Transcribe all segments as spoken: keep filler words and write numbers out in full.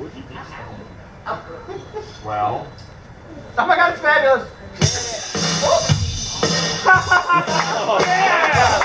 Well. Oh my God, it's fabulous! Yeah!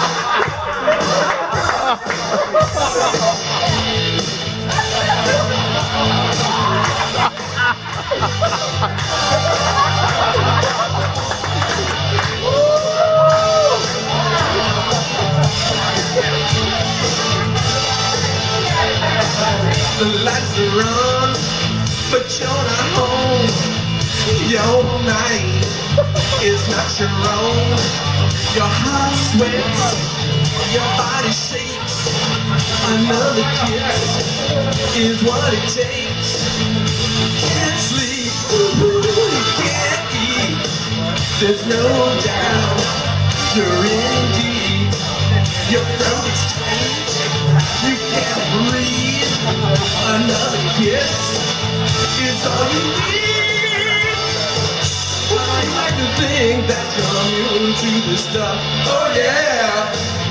The lights are on, but you're not home. Your night is not your own. Your heart sweats, your body shakes. Another kiss is what it takes. Can't sleep, can't eat. There's no doubt you're in deep. Your throat is tight, you can't breathe. Another kiss is all you need. I like to think that you're immune to this stuff. Oh yeah.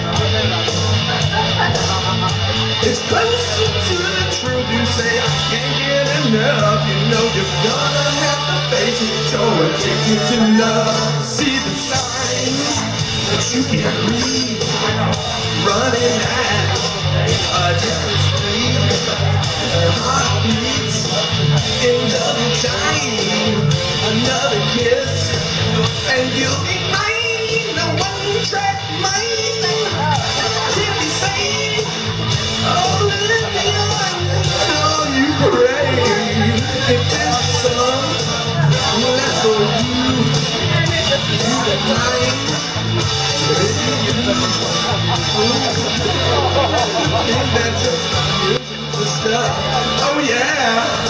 It's closer to the truth. You say I can't get enough. You know you're gonna have to face it. So addicted to love. See the signs that you can't read. Running at a different speed. Heartbeats in double time. Another kiss and you'll be mine. A one-track mind. Can't be sane. Oh, Olivia, how you crave. If this song, well, that's for you. You are mine. Think that just the stuff. Oh yeah.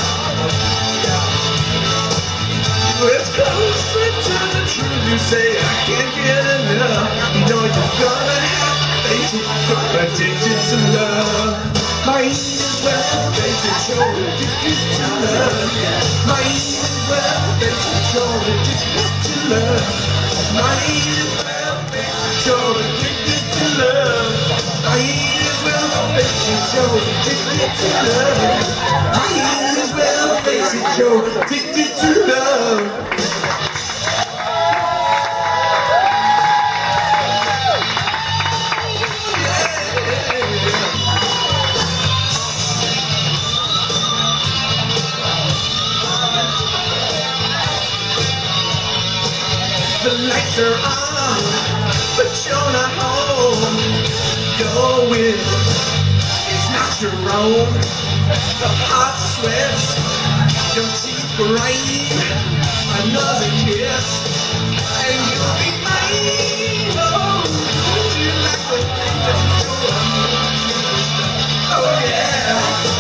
It's closer to the truth. You say I can't get enough. You know you're gonna have to face it. I'm addicted to love. Might as well face it. You're addicted to love. Might as well face it. You're addicted to love. Might as well face it. You're addicted to love. Might as well face it. You're addicted to love. Might as well face it. You're addicted to love. The lights are on, but you're not home. Your will is not your own. The heart sweats, your teeth grind. Another kiss, and you'll be mine. Oh, would you like to think that you're oh yeah.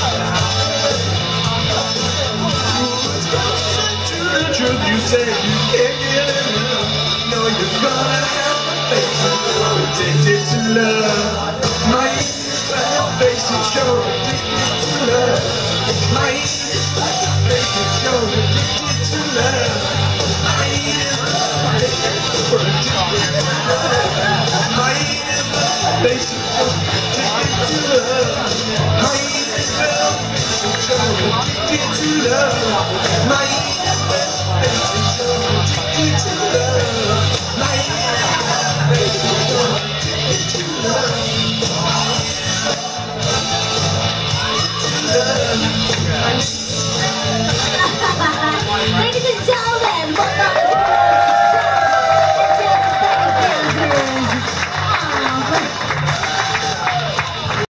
It's closer to the truth. You say you can't get enough. You're gonna have to face it. You're addicted to love. Might as well face it. You're addicted to love. Might as well face it. You're addicted to love. Might as well face it. You're addicted to love. Might as well face it. You're addicted to love. Might as well face it. You're addicted to love. Might as well face it. You're addicted to love. Might as well face it. You're addicted to love. To love.